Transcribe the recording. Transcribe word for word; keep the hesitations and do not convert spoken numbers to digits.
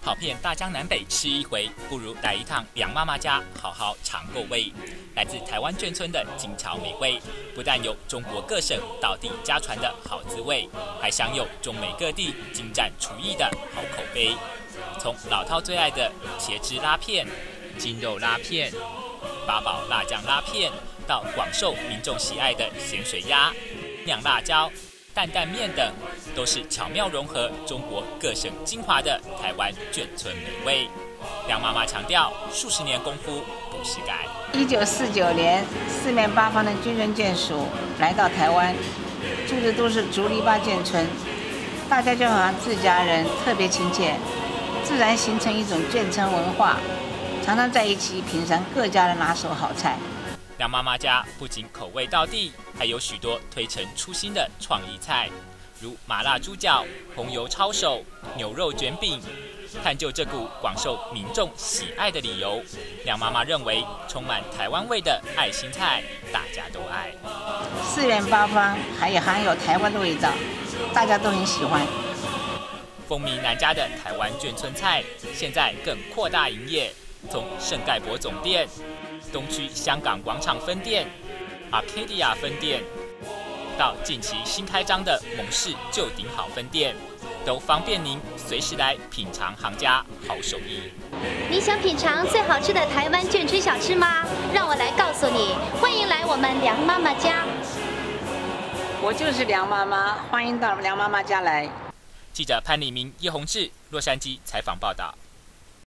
跑遍大江南北吃一回，不如来一趟梁妈妈家好好尝够味。来自台湾眷村的精巧美味，不但有中国各省道地家传的好滋味，还享有中美各地精湛厨艺的好口碑。从老饕最爱的茄汁拉片、筋肉拉片、八宝辣酱拉片，到广受民众喜爱的咸水鸭、酿辣椒、担担面等，都是巧妙融合中国各省精华的台湾眷村美味。梁妈妈强调，数十年功夫不是改。 一九四九年，四面八方的军人眷属来到台湾，住的都是竹篱笆眷村，大家就好像自家人，特别亲切，自然形成一种眷村文化，常常在一起品尝各家的拿手好菜。 梁妈妈家不仅口味到地，还有许多推陈出新的创意菜，如麻辣猪脚、红油抄手、牛肉卷饼。探究这股广受民众喜爱的理由，梁妈妈认为，充满台湾味的爱心菜，大家都爱。 四面八方还有含有台湾的味道，大家都很喜欢。 风靡南家的台湾眷村菜，现在更扩大营业，从圣盖博总店、东区香港广场分店、Arcadia 分店，到近期新开张的蒙氏旧顶好分店，都方便您随时来品尝行家好手艺。 你想品尝最好吃的台湾眷村小吃吗？让我来告诉你，欢迎来我们梁妈妈家。 我就是梁妈妈，欢迎到梁妈妈家来。 记者潘礼明、叶宏志，洛杉矶采访报道。